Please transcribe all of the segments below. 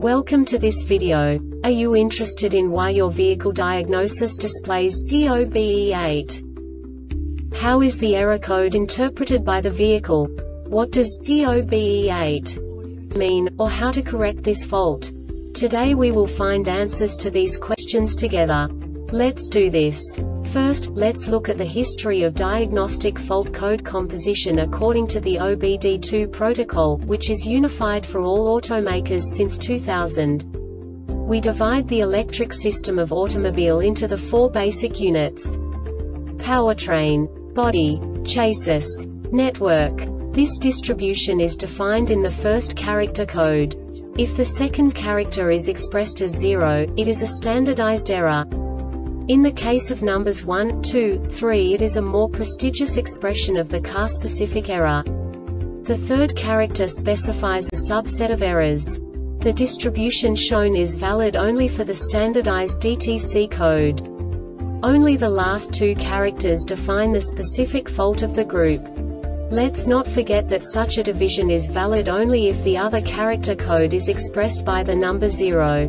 Welcome to this video. Are you interested in why your vehicle diagnosis displays P0BE8? How is the error code interpreted by the vehicle? What does P0BE8 mean, or how to correct this fault? Today we will find answers to these questions together. Let's do this. First, let's look at the history of diagnostic fault code composition according to the OBD2 protocol, which is unified for all automakers since 2000. We divide the electric system of automobile into the four basic units: powertrain, body, chassis, network. This distribution is defined in the first character code. If the second character is expressed as 0, it is a standardized error. In the case of numbers 1, 2, 3, it is a more prestigious expression of the car-specific error. The third character specifies a subset of errors. The distribution shown is valid only for the standardized DTC code. Only the last two characters define the specific fault of the group. Let's not forget that such a division is valid only if the other character code is expressed by the number 0.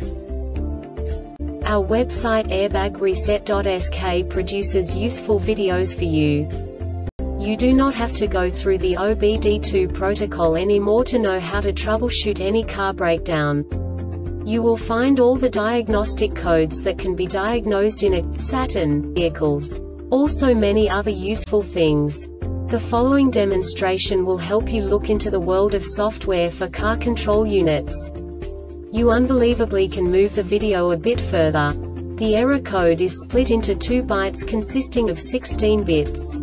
Our website airbagreset.sk produces useful videos for you. You do not have to go through the OBD2 protocol anymore to know how to troubleshoot any car breakdown. You will find all the diagnostic codes that can be diagnosed in a Saturn vehicles. Also many other useful things. The following demonstration will help you look into the world of software for car control units. You unbelievably can move the video a bit further. The error code is split into 2 bytes consisting of 16 bits.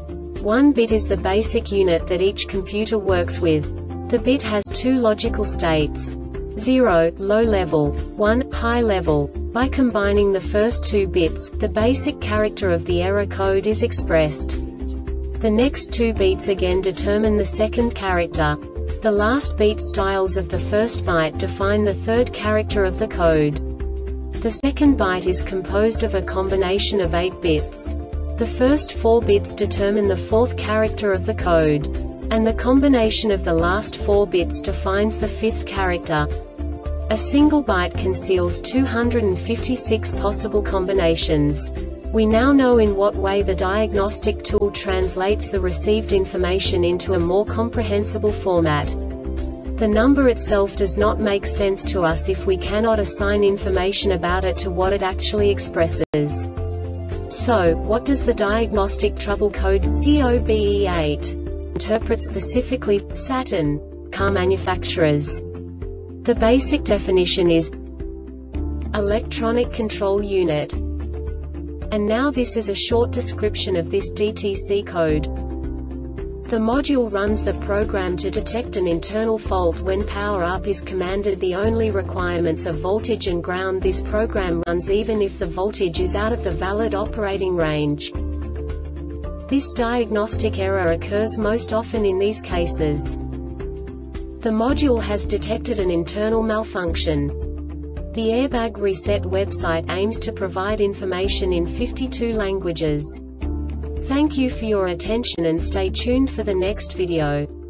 1 bit is the basic unit that each computer works with. The bit has 2 logical states: 0, low level, 1, high level. By combining the first 2 bits, the basic character of the error code is expressed. The next 2 beats again determine the second character. The last beat styles of the first byte define the third character of the code. The second byte is composed of a combination of 8 bits. The first 4 bits determine the fourth character of the code. And the combination of the last 4 bits defines the fifth character. A single byte conceals 256 possible combinations. We now know in what way the diagnostic tool translates the received information into a more comprehensible format. The number itself does not make sense to us if we cannot assign information about it to what it actually expresses. So, what does the diagnostic trouble code P0BE8 interpret specifically for Saturn car manufacturers? The basic definition is electronic control unit. And now this is a short description of this DTC code. The module runs the program to detect an internal fault when power up is commanded. The only requirements are voltage and ground. This program runs even if the voltage is out of the valid operating range. This diagnostic error occurs most often in these cases. The module has detected an internal malfunction. The Airbag Reset website aims to provide information in 52 languages. Thank you for your attention and stay tuned for the next video.